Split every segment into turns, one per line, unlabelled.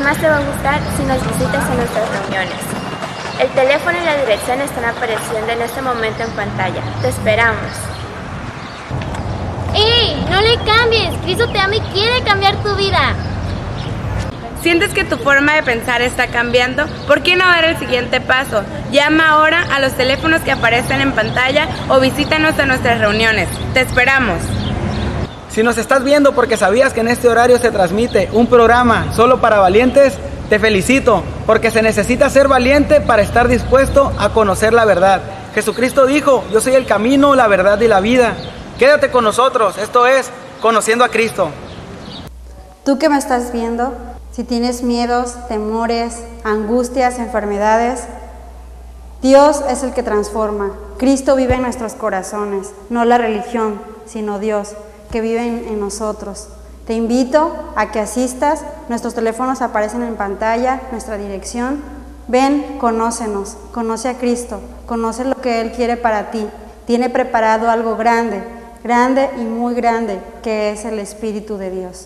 más te va a gustar si nos visitas en nuestras reuniones. El teléfono y la dirección están apareciendo en este momento en pantalla. Te esperamos.
¡Ey! ¡No le cambies! Cristo te ama y quiere cambiar tu vida.
¿Sientes que tu forma de pensar está cambiando? ¿Por qué no dar el siguiente paso? Llama ahora a los teléfonos que aparecen en pantalla o visítanos a nuestras reuniones. ¡Te esperamos!
Si nos estás viendo porque sabías que en este horario se transmite un programa solo para valientes, te felicito, porque se necesita ser valiente para estar dispuesto a conocer la verdad. Jesucristo dijo: yo soy el camino, la verdad y la vida. Quédate con nosotros, esto es Conociendo a Cristo.
Tú que me estás viendo, si tienes miedos, temores, angustias, enfermedades, Dios es el que transforma. Cristo vive en nuestros corazones, no la religión, sino Dios, que vive en nosotros. Te invito a que asistas, nuestros teléfonos aparecen en pantalla, nuestra dirección. Ven, conócenos, conoce a Cristo, conoce lo que Él quiere para ti. Tiene preparado algo grande, grande y muy grande, que es el Espíritu de Dios.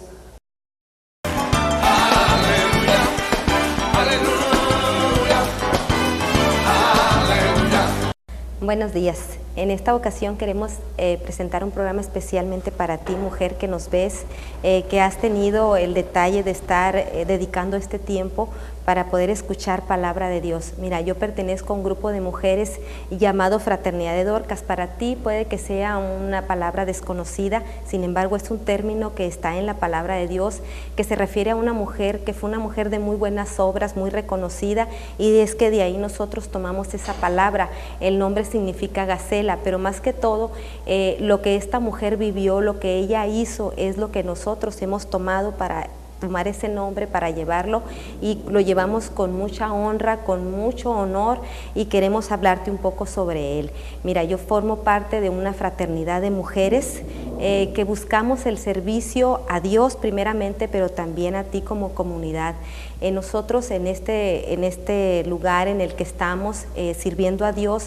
Buenos días. En esta ocasión queremos presentar un programa especialmente para ti, mujer que nos ves, que has tenido el detalle de estar dedicando este tiempo para poder escuchar palabra de Dios. Mira, yo pertenezco a un grupo de mujeres llamado Fraternidad de Dorcas. Para ti puede que sea una palabra desconocida, sin embargo es un término que está en la palabra de Dios, que se refiere a una mujer que fue una mujer de muy buenas obras, muy reconocida, y es que de ahí nosotros tomamos esa palabra. El nombre significa gacela, pero más que todo lo que esta mujer vivió, lo que ella hizo, es lo que nosotros hemos tomado para tomar ese nombre, para llevarlo, y lo llevamos con mucha honra, con mucho honor, y queremos hablarte un poco sobre él. Mira, yo formo parte de una fraternidad de mujeres que buscamos el servicio a Dios primeramente, pero también a ti como comunidad. Nosotros en este lugar en el que estamos sirviendo a Dios,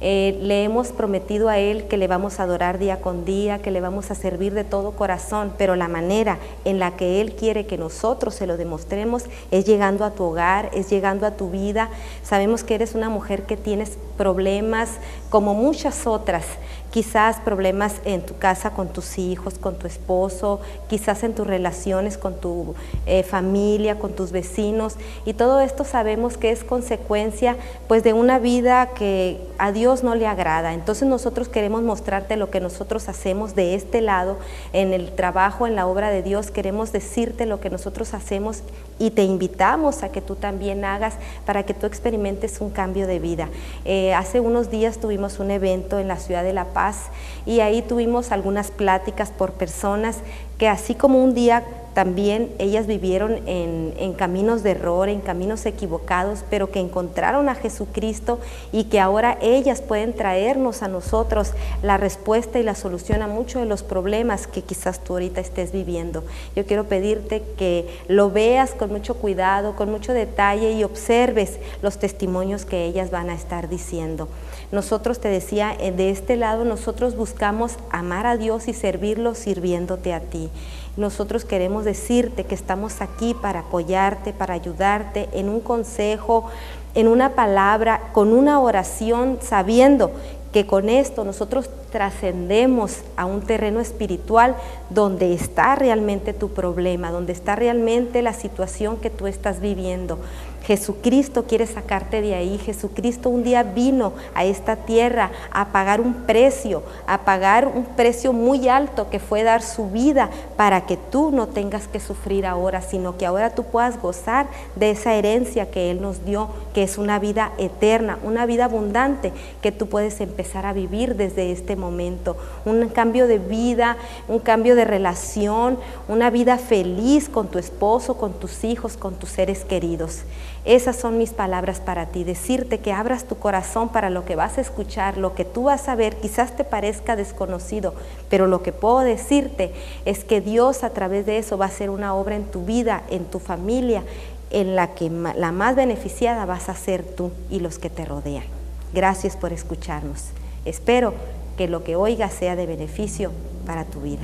le hemos prometido a Él que le vamos a adorar día con día, que le vamos a servir de todo corazón, pero la manera en la que Él quiere que nosotros se lo demostremos es llegando a tu hogar, es llegando a tu vida. Sabemos que eres una mujer que tienes problemas como muchas otras, quizás problemas en tu casa con tus hijos, con tu esposo, quizás en tus relaciones con tu familia, con tus vecinos, y todo esto sabemos que es consecuencia pues de una vida que a Dios no le agrada. Entonces nosotros queremos mostrarte lo que nosotros hacemos de este lado, en el trabajo, en la obra de Dios. Queremos decirte lo que nosotros hacemos y te invitamos a que tú también hagas para que tú experimentes un cambio de vida. Hace unos días tuvimos un evento en la ciudad de La Paz y ahí tuvimos algunas pláticas por personas que, así como un día también ellas vivieron en caminos de error, en caminos equivocados, pero que encontraron a Jesucristo y que ahora ellas pueden traernos a nosotros la respuesta y la solución a muchos de los problemas que quizás tú ahorita estés viviendo. Yo quiero pedirte que lo veas con mucho cuidado, con mucho detalle, y observes los testimonios que ellas van a estar diciendo. Nosotros, te decía, de este lado nosotros buscamos amar a Dios y servirlo sirviéndote a ti. Nosotros queremos decirte que estamos aquí para apoyarte, para ayudarte en un consejo, en una palabra, con una oración, sabiendo que con esto nosotros trascendemos a un terreno espiritual donde está realmente tu problema, donde está realmente la situación que tú estás viviendo. Jesucristo quiere sacarte de ahí. Jesucristo un día vino a esta tierra a pagar un precio muy alto, que fue dar su vida para que tú no tengas que sufrir ahora, sino que ahora tú puedas gozar de esa herencia que Él nos dio, que es una vida eterna, una vida abundante que tú puedes empezar a vivir desde este momento. Un cambio de vida, un cambio de relación, una vida feliz con tu esposo, con tus hijos, con tus seres queridos. Esas son mis palabras para ti, decirte que abras tu corazón para lo que vas a escuchar, lo que tú vas a ver. Quizás te parezca desconocido, pero lo que puedo decirte es que Dios a través de eso va a hacer una obra en tu vida, en tu familia, en la que la más beneficiada vas a ser tú y los que te rodean. Gracias por escucharnos. Espero que lo que oigas sea de beneficio para tu vida.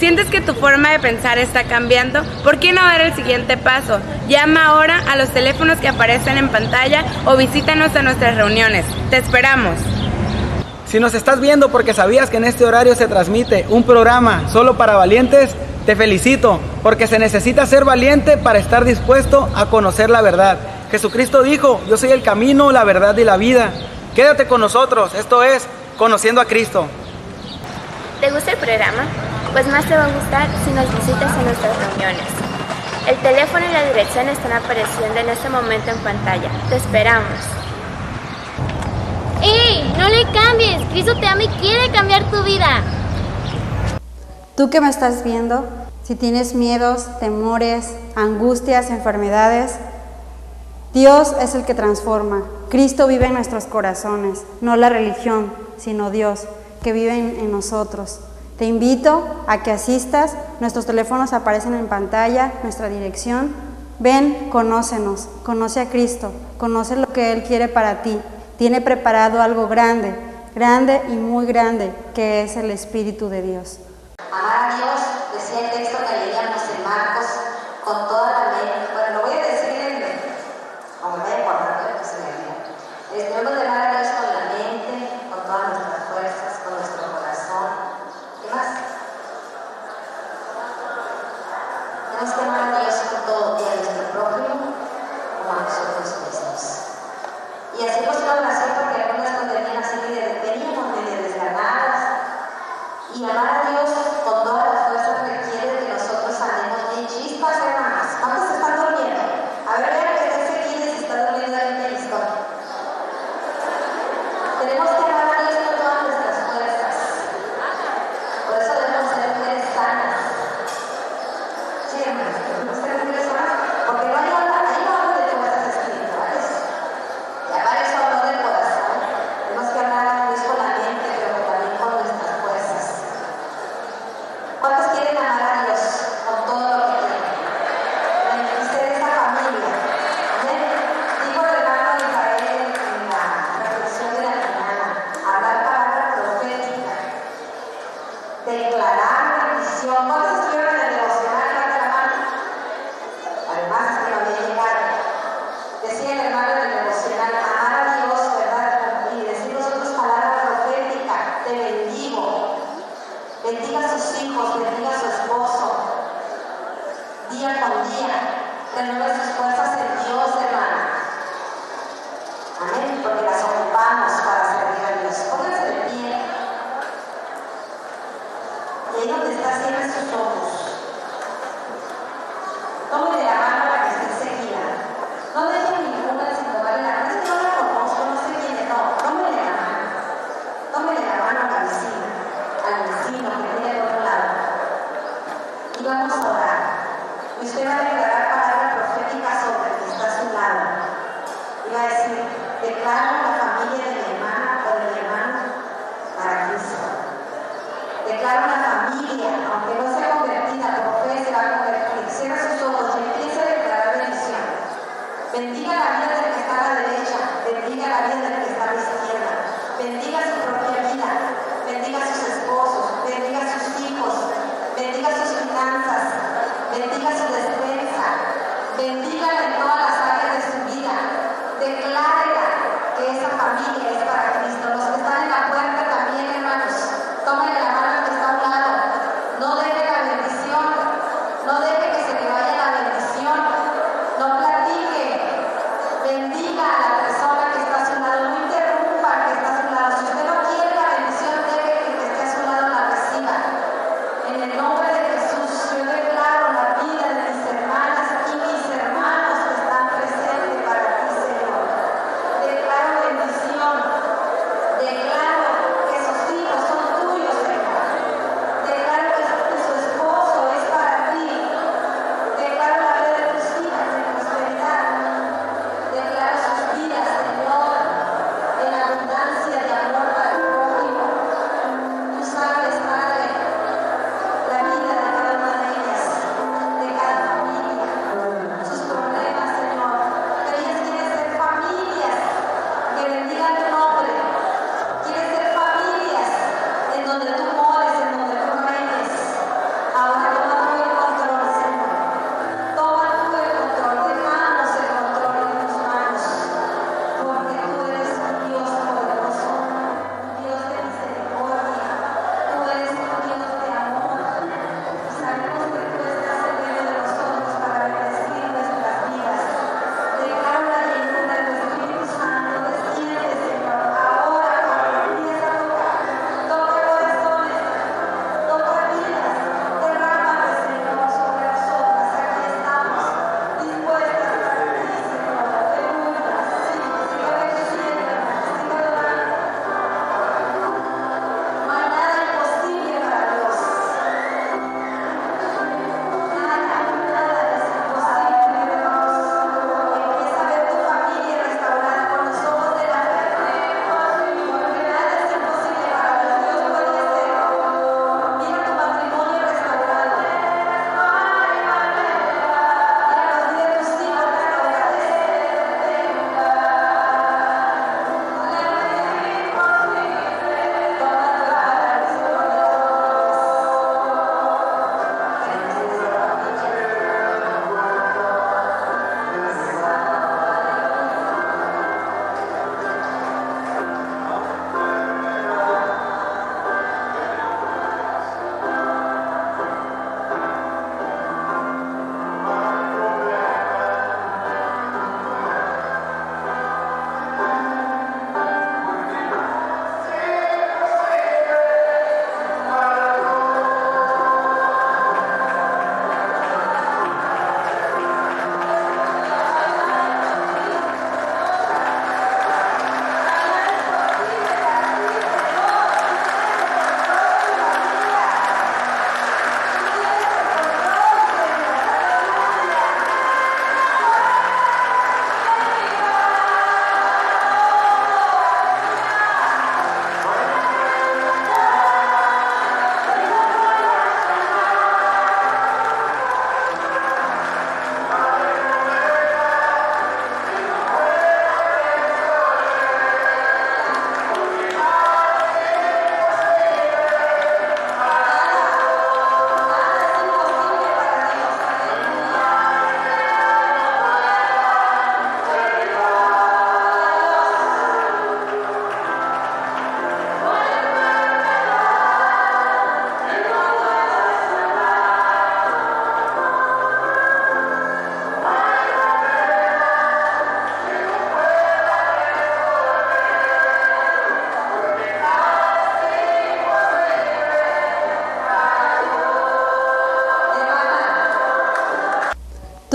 ¿Sientes que tu forma de pensar está cambiando? ¿Por qué no dar el siguiente paso? Llama ahora a los teléfonos que aparecen en pantalla o visítanos a nuestras reuniones. ¡Te esperamos!
Si nos estás viendo porque sabías que en este horario se transmite un programa solo para valientes, te felicito, porque se necesita ser valiente para estar dispuesto a conocer la verdad. Jesucristo dijo, yo soy el camino, la verdad y la vida. Quédate con nosotros, esto es Conociendo a Cristo.
¿Te gusta el programa? Pues más te va a gustar si nos visitas en nuestras reuniones. El teléfono y la dirección están apareciendo en este momento en pantalla. Te esperamos.
¡Ey! ¡No le cambies! Cristo te ama y quiere cambiar tu vida.
Tú que me estás viendo, si tienes miedos, temores, angustias, enfermedades, Dios es el que transforma. Cristo vive en nuestros corazones, no la religión, sino Dios, que vive en nosotros. Te invito a que asistas, nuestros teléfonos aparecen en pantalla, nuestra dirección. Ven, conócenos, conoce a Cristo, conoce lo que Él quiere para ti. Tiene preparado algo grande, grande y muy grande, que es el Espíritu de Dios.
Amar a Dios, decía el texto que leíamos en Marcos, con toda la mente. Bueno, lo voy a decir aunque me vaya a acordar que se me olvida. Debemos de amar a Dios con la mente, con todas nuestras fuerzas, con nuestro corazón. ¿Qué más? Tenemos que amar a Dios con todo y a nuestro prójimo como a nosotros mismos. Y hacemos una oración porque algunas nos venían así, veníamos medio desganadas. Y amar a Dios con toda la fuerza requiere que nosotros andemos bien chispas, hermanas. ¿Cuántos están durmiendo? A ver, vean que esté seguido si está durmiendo alguien de listo. Tenemos que amar a Dios con todas nuestras fuerzas. Por eso debemos ser mujeres sanas. Sí, hermanas, debemos ser mujeres sanas, porque no hay ahí no hablo de fuerzas espirituales. Ya para eso hablo del corazón. Tenemos que amar a Dios con la mente, pero también con nuestras fuerzas. ¿Cuántos quieren amar a Dios con todo lo que tienen? Beneficiar esa familia. ¿Amén? Dijo el hermano Israel en la reflexión de la mañana, hablar palabra profética, declarar bendición. ¿Cuántos estuvieron en el devocional? Levanta la mano. Además, es que no había llegado. Decía el hermano en el devocional, amar a Dios, ¿verdad? Y decir nosotros palabra profética, te bendigo. Bendiga a sus hijos, bendiga a su esposo, día con día, renueve sus fuerzas en Dios, hermana. Amén, porque las ocupamos para servir a Dios. Pónganse de pie. Y ahí donde está, cierren sus ojos. Tómenle la mano para que esté seguida. No dejen ninguna sin tomarle la mano. Es que no la conozco, no sé quién es. No, tómenle la mano. Tómenle la mano a la vecina, al vecino que viene del otro lado. Y vamos a orar. Y usted va a declarar palabra profética sobre el que está a su lado. Y va a decir, declaro la familia de mi hermana o de mi hermano para Cristo. Declaro la familia, aunque no sea convertida, por fe se va a convertir. Cierra sus ojos y empieza a declarar bendición. Bendiga la vida del que está a la derecha, bendiga la vida del que está a la izquierda. Bendiga su propia vida, bendiga a sus esposos, bendiga a sus hijos, bendiga sus finanzas, bendiga su despensa, bendígala en todas las áreas de su vida. Declárela que esa familia es para Cristo. Los que están en la puerta también, hermanos, tómenle la mano al que está a un lado. No deje la bendición, no deje que se le vaya la bendición, no platique, bendiga a la persona que está a su lado, no interrumpa al que está a su lado. Si usted no quiere la bendición, deje que el que esté a su lado la reciba. En el nombre de Jesús, yo declaro la vida de mis hermanas y mis hermanos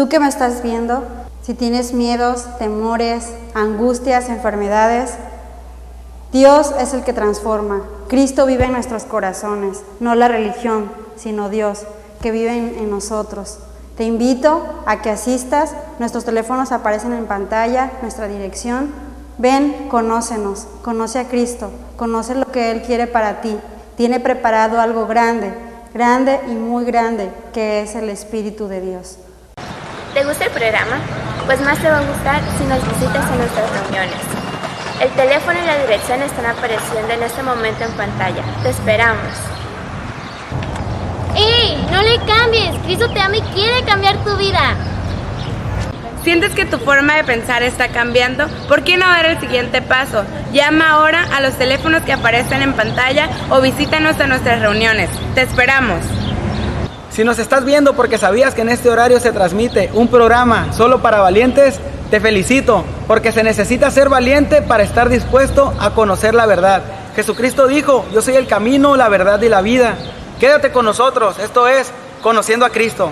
Tú que me estás viendo, si tienes miedos, temores, angustias, enfermedades, Dios es el que transforma. Cristo vive en nuestros corazones, no la religión, sino Dios, que vive en nosotros. Te invito a que asistas, nuestros teléfonos aparecen en pantalla, nuestra dirección. Ven, conócenos, conoce a Cristo, conoce lo que Él quiere para ti. Tiene preparado algo grande, grande y muy grande, que es el Espíritu de Dios.
¿Te gusta el programa? Pues más te va a gustar si nos visitas en nuestras reuniones. El teléfono y la dirección están apareciendo en este momento en pantalla. Te esperamos.
¡Ey! ¡No le cambies! Cristo te ama y quiere cambiar tu vida.
¿Sientes que tu forma de pensar está cambiando? ¿Por qué no dar el siguiente paso? Llama ahora a los teléfonos que aparecen en pantalla o visítanos a nuestras reuniones. ¡Te esperamos!
Si nos estás viendo porque sabías que en este horario se transmite un programa solo para valientes, te felicito, porque se necesita ser valiente para estar dispuesto a conocer la verdad. Jesucristo dijo, yo soy el camino, la verdad y la vida. Quédate con nosotros, esto es Conociendo a Cristo.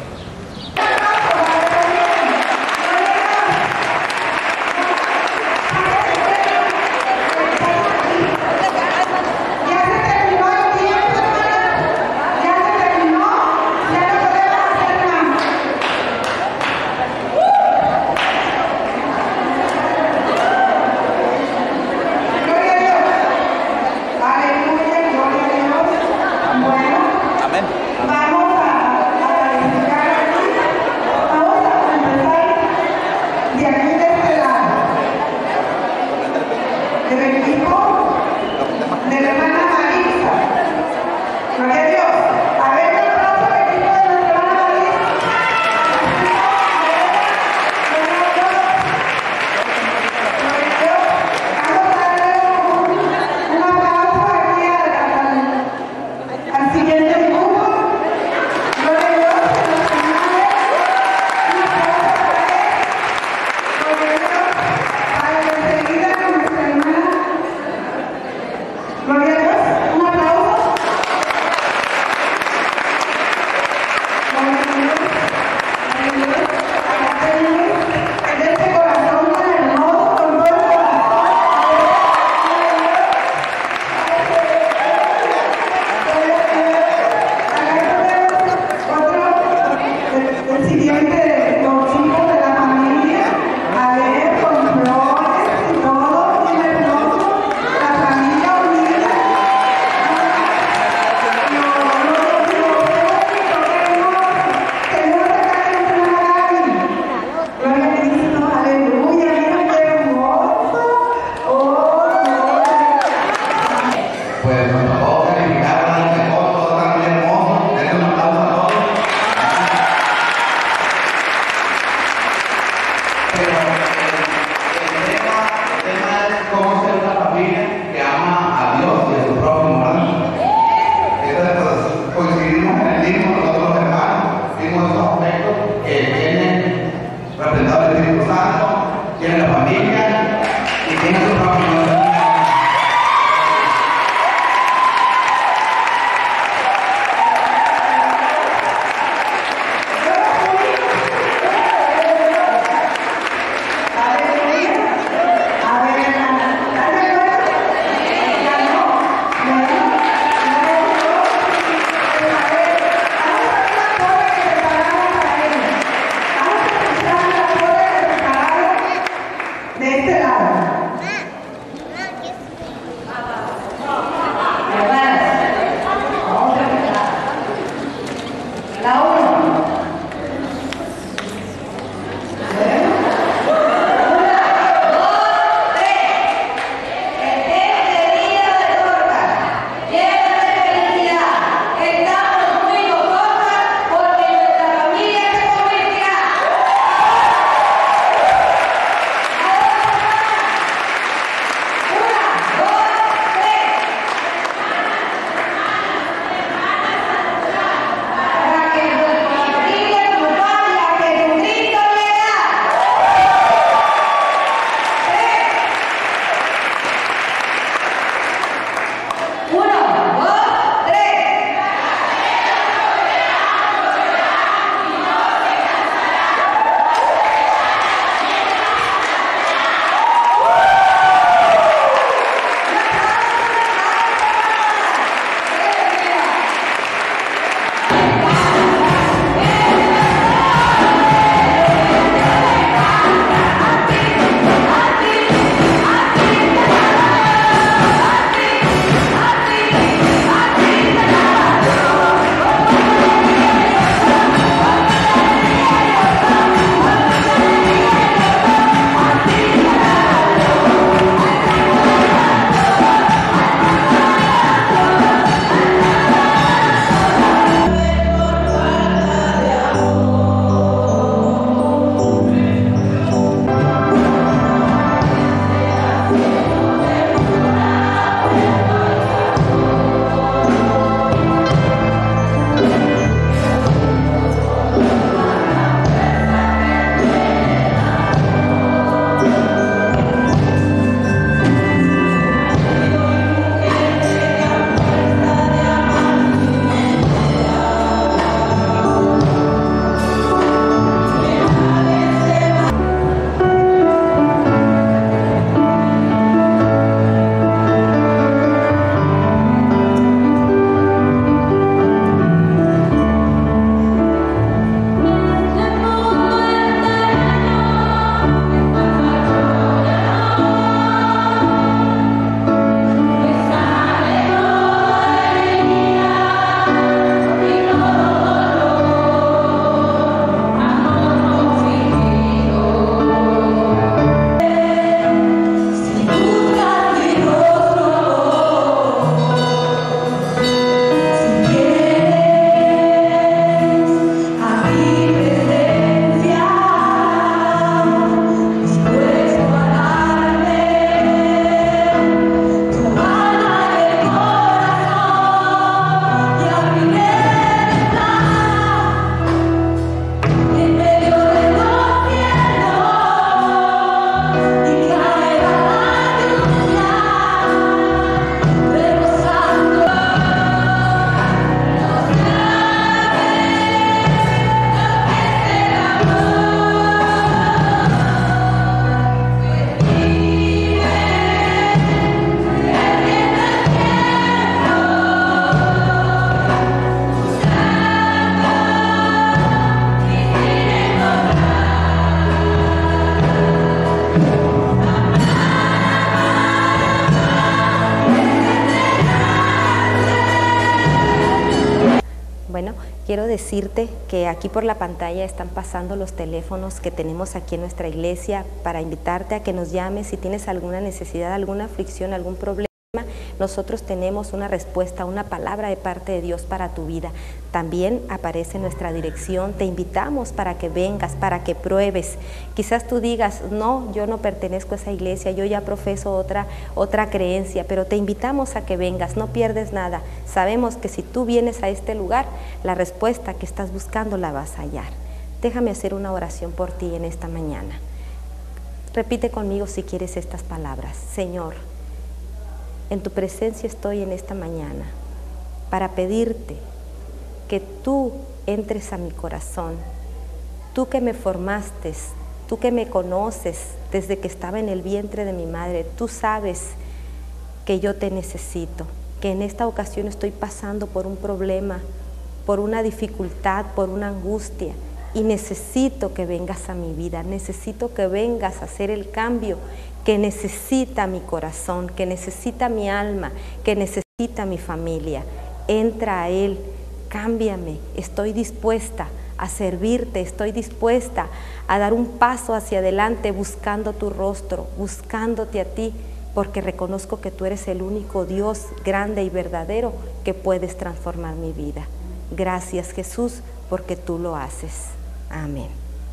quiero decirte que aquí por la pantalla están pasando los teléfonos que tenemos aquí en nuestra iglesia para invitarte a que nos llames si tienes alguna necesidad, alguna aflicción, algún problema. Nosotros tenemos una respuesta, una palabra de parte de Dios para tu vida. También aparece nuestra dirección. Te invitamos para que vengas, para que pruebes. Quizás tú digas, no, yo no pertenezco a esa iglesia, yo ya profeso otra creencia, pero te invitamos a que vengas, no pierdes nada. Sabemos que si tú vienes a este lugar, la respuesta que estás buscando la vas a hallar. Déjame hacer una oración por ti en esta mañana. Repite conmigo si quieres estas palabras. Señor, en tu presencia estoy en esta mañana para pedirte que tú entres a mi corazón, tú que me formaste, tú que me conoces desde que estaba en el vientre de mi madre, tú sabes que yo te necesito, que en esta ocasión estoy pasando por un problema, por una dificultad, por una angustia, y necesito que vengas a mi vida, necesito que vengas a hacer el cambio que necesita mi corazón, que necesita mi alma, que necesita mi familia. Entra a Él, cámbiame, estoy dispuesta a servirte, estoy dispuesta a dar un paso hacia adelante buscando tu rostro, buscándote a ti, porque reconozco que tú eres el único Dios grande y verdadero que puedes transformar mi vida. Gracias, Jesús, porque tú lo haces. Amén.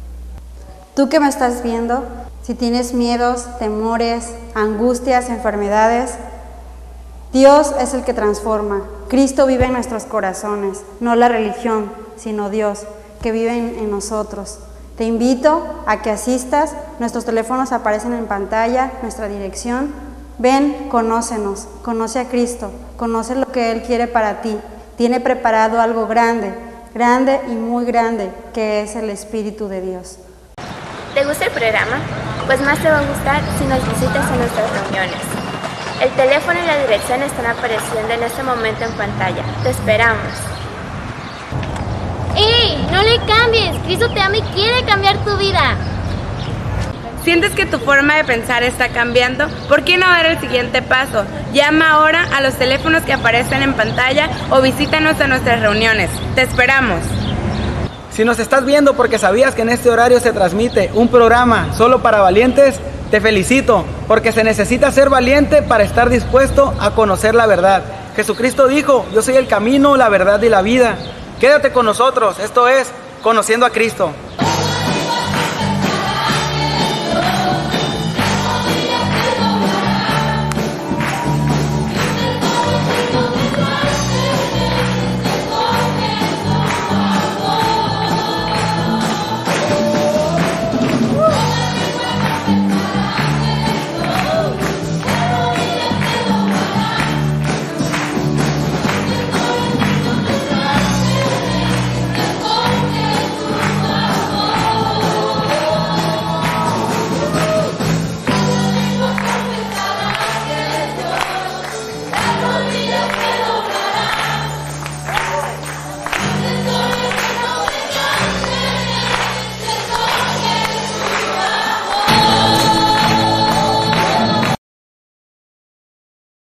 Tú que me estás viendo, si tienes miedos, temores, angustias, enfermedades, Dios es el que transforma. Cristo vive en nuestros corazones, no la religión, sino Dios que vive en nosotros. Te invito a que asistas, nuestros teléfonos aparecen en pantalla, nuestra dirección. Ven, conócenos, conoce a Cristo, conoce lo que Él quiere para ti. Tiene preparado algo grande, grande y muy grande, que es el Espíritu de Dios.
¿Te gusta el programa? Pues más te va a gustar si nos visitas en nuestras reuniones. El teléfono y la dirección están apareciendo en este momento en pantalla. Te esperamos.
¡Ey! ¡No le cambies! Cristo te ama y quiere cambiar tu vida.
¿Sientes que tu forma de pensar está cambiando? ¿Por qué no dar el siguiente paso? Llama ahora a los teléfonos que aparecen en pantalla o visítanos a nuestras reuniones. ¡Te esperamos!
Si nos estás viendo porque sabías que en este horario se transmite un programa solo para valientes, te felicito, porque se necesita ser valiente para estar dispuesto a conocer la verdad. Jesucristo dijo, yo soy el camino, la verdad y la vida. Quédate con nosotros, esto es Conociendo a Cristo.